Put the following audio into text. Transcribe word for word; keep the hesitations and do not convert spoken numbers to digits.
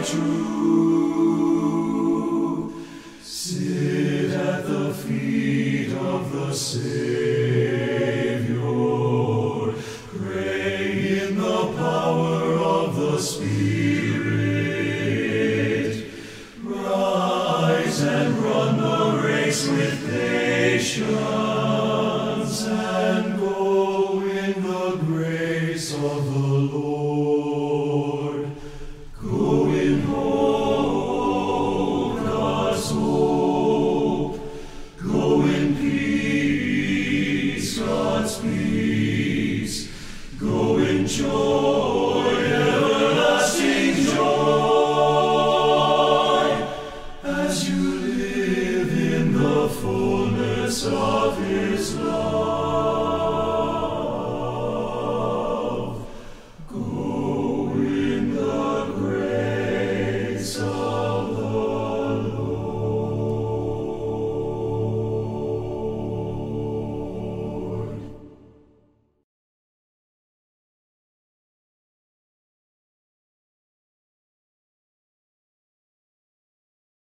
true. Sit at the feet of the Savior, pray in the power of the Spirit. Rise and run the race with patience, and go in the grace of the Lord. Go in hope, God's hope. Go in peace, God's peace. Go in joy, everlasting joy, as you live in the fullness of His love.